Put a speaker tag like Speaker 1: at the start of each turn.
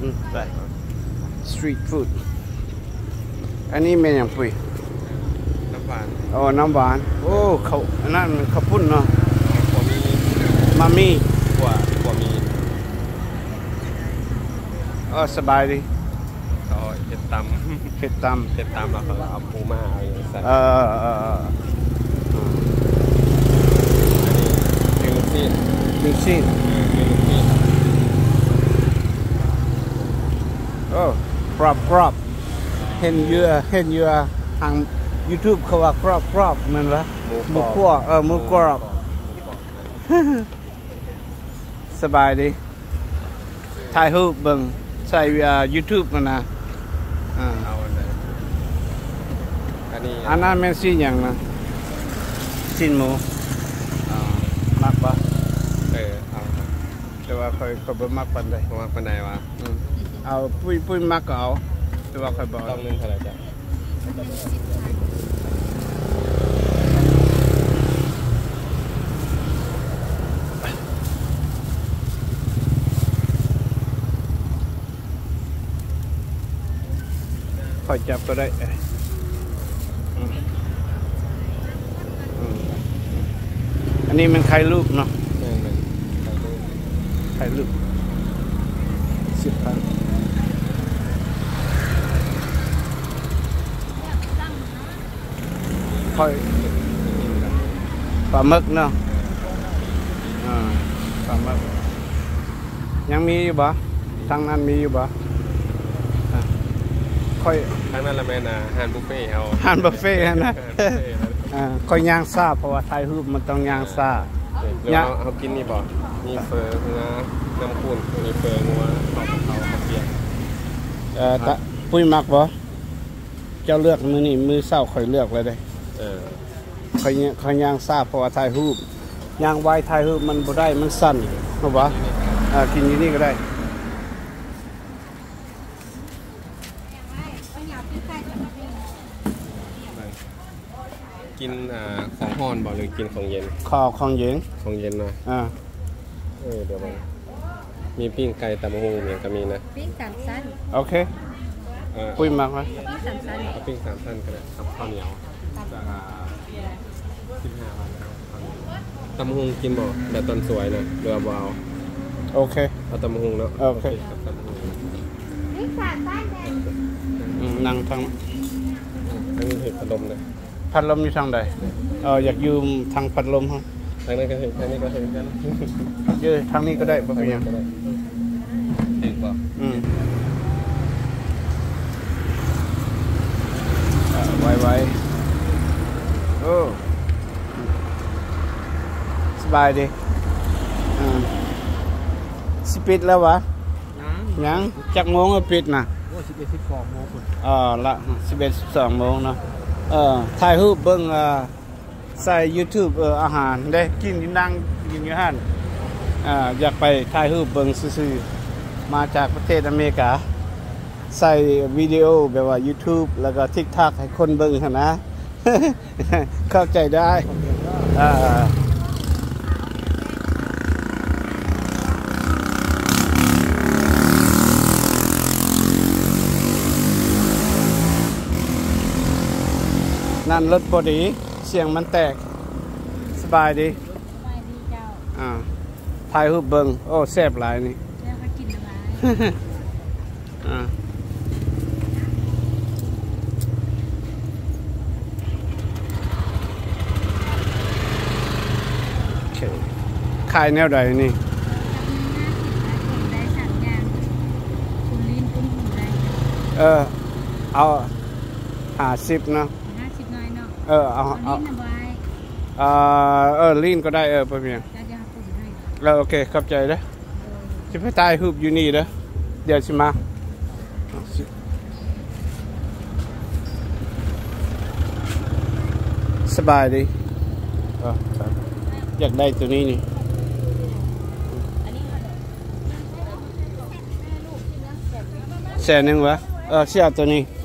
Speaker 1: ไปสตรีทฟู้ดอันนี้เป็นอย่างปุ๋ย
Speaker 2: น้ำหวาน
Speaker 1: อ๋อน้ำหวานโอ้เขาอันนั้นข้าวปุ้นเนาะมามี
Speaker 2: กว่ามี
Speaker 1: สบายดี
Speaker 2: เขาเห็ดตำ
Speaker 1: เห็ดตำ
Speaker 2: แล้วเขาเอาปูมาเอาอย่างใส่อันนี้
Speaker 1: มิกซี่โอ้กรอบเห็นเยอะทาง YouTube เขาว่ากรอบนั่นวะหมูคั่วหมูกรอบสบายดีถ่ายรูปเบิ่งใส่YouTube มันนะ
Speaker 2: เอา
Speaker 1: อันนั้นแม่นซีอย่างนะซีนหมูมักปะ
Speaker 2: เอา
Speaker 1: แต่ว่าค่อยบ่มักปานใด
Speaker 2: มักปานใดวะ
Speaker 1: เอาปุ้ยมักก็เอาแต่ว่าค่อยบ่
Speaker 2: ต้องนึงเท่าไหร่จ้ะ
Speaker 1: ค่อยจับก็ได้อันนี้มันไข่ลูกเนาะไข่ลูก10,000ค่อยปลาหมึกเนาะปลาหมึกยังมีอยู่บ่ทางนั้นมีอยู่บ่ค่อย
Speaker 2: ทางนั้นละแม่นะอาหารบุฟเฟ่
Speaker 1: นะค่อยย่างซ่าเพราะว่าไทยรูปมันต้องย่างซ่า
Speaker 2: เขากินนี่บ่มีเฟอร์เนื้อน้ำข้นมีเฟอร์งัวเขาเปียก
Speaker 1: ปุ้ยมักบ่เจ้าเลือกมือเศร้าค่อยเลือกเลยได้ค่อยย่างซ่าเพราะว่าไทยรูปย่างไว้ไทยรูปมันบ่ได้มันสั่นเพราะว่ากินอยู่นี่ก็ได้
Speaker 2: กินของฮ้อนบ่หรือกินของเย็น
Speaker 1: ของเย็น
Speaker 2: นะเดี๋ยวมันมีปิ้งไก่ตำหูเนี่ยก็มีนะ
Speaker 3: ปิ้ง3 ชั้น
Speaker 1: โอเคปุ้ยมักไหม
Speaker 3: ปิ้ง3 ชั้น
Speaker 2: เอาปิ้ง3 ชั้นก็ได้กับข้าวเหนียว15 บาทตำหูกินบ่แบบตอนสวยนะเรือเบา
Speaker 1: โอเค
Speaker 2: เอาตำหูเนาะ
Speaker 1: โอเค
Speaker 3: ปิ้ง3 ชั้น
Speaker 1: นั่งทาง
Speaker 2: นี้เห็ดพัดลมเลย
Speaker 1: พัดลมอยู่ทางใดอยากยืมทางพัดลมฮะ
Speaker 2: ทางนั้นก็เห็นทางนี้ก็เห็นกัน
Speaker 1: ยืมทางนี้ก็ได้ป่ะพี่ยัง
Speaker 2: ถึงป่ะ
Speaker 1: ไวโอ้สบายดีสิปิดแล้ววะยังจักโมงก็ปิดนะ
Speaker 2: 11-12 โมงคุณ
Speaker 1: ละ11-12 โมงเนาะถ่ายรูปเบิ่งใส่ YouTube อาหารได้กินนั่งกินอยู่หั่นอยากไปถ่ายรูปเบิ่งซื่อๆมาจากประเทศอเมริกาใส่วิดีโอแบบว่า YouTube แล้วก็ TikTok ให้คนเบิ่งหั่นนะ เข้าใจได้นั่นรถพอดีเสียงมันแตกสบายดี
Speaker 3: เจ้า
Speaker 1: ถ่ายรูปเบิ่งโอ้แซ่บหลายนี่
Speaker 3: แล้วก็กิน
Speaker 1: อะไรขายแนวใดนี่
Speaker 3: ได้3 อย่างคุณลิ้นคุณหูได้
Speaker 1: เอา50เนาะ
Speaker 3: 50น้อยเนาะ
Speaker 1: เอาลิ้นก็ได้ไปเมียแล้วโอเคขอบใจเด้อสิไปถ่ายรูปอยู่นี่เด้อเดี๋ยวสิมาสบายดีอยากได้ตัวนี้นี่100,000วะเสียตัวนี้